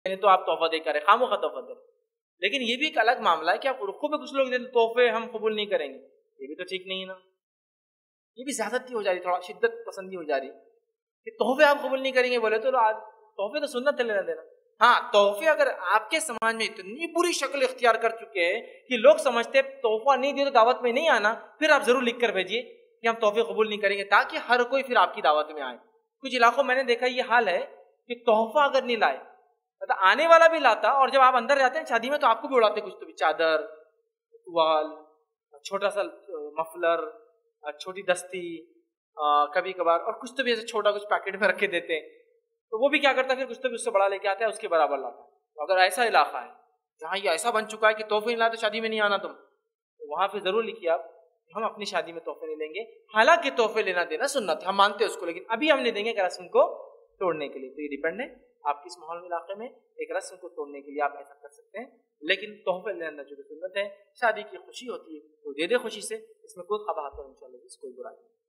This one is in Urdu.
یعنی تو آپ تحفہ دے کر خاموخواہ تحفہ دے. لیکن یہ بھی ایک الگ معاملہ ہے کہ آپ رخو پہ کچھ لوگ دیتے تحفے ہم قبول نہیں کریں گے, یہ بھی تو ٹھیک نہیں ہے نا. یہ بھی زیادتی ہو جا رہی, تھوڑا شدت پسندی ہو جا رہی کہ تحفے آپ قبول نہیں کریں گے. بولے تو تحفے تو سنت ہے لینا دینا. ہاں تحفے اگر آپ کے سماج میں اتنی بری شکل اختیار کر چکے ہیں کہ لوگ سمجھتے ہیں تحفہ نہیں دے تو دعوت میں نہیں آنا, پھر آپ ضرور لکھ کر بھیجیے کہ ہم تحفے قبول نہیں کریں گے, تاکہ ہر کوئی پھر آپ کی دعوت میں آئے. کچھ علاقوں میں نے دیکھا یہ حال ہے کہ تحفہ اگر نہیں لائے, مطلب آنے والا بھی لاتا اور جب آپ اندر جاتے ہیں شادی میں تو آپ کو بھی اڑاتے کچھ تو بھی, چادر, ٹوال, چھوٹا سا مفلر, چھوٹی دستی, کبھی کبھار اور کچھ تو بھی ایسے چھوٹا کچھ پیکٹ میں رکھ کے دیتے ہیں. تو وہ بھی کیا کرتا ہے پھر کچھ تو بھی اس سے بڑا لے کے آتا ہے, اس کے برابر لاتا ہے. تو اگر ایسا علاقہ ہے جہاں یہ ایسا بن چکا ہے کہ تحفے نہیں لاتے تو شادی میں نہیں آنا تم, تو وہاں پہ ضرور لکھیے آپ ہم اپنی شادی میں تحفے نہیں لیں گے. حالانکہ تحفے لینا دینا سنت ہے, ہم مانتے ہیں اس کو, لیکن ابھی ہم نہیں دیں گے کہ رسم کو توڑنے کے لیے. تو یہ ڈیپینڈ ہے آپ کس ماحول علاقے میں ایک رسم کو توڑنے کے لیے آپ ایسا کر سکتے ہیں. لیکن تحفے لینا جو سنت ہے, شادی کی خوشی ہوتی ہے وہ دے دے خوشی سے, اس میں کوئی قباحت اور انشاءاللہ اس کوئی برائی نہیں.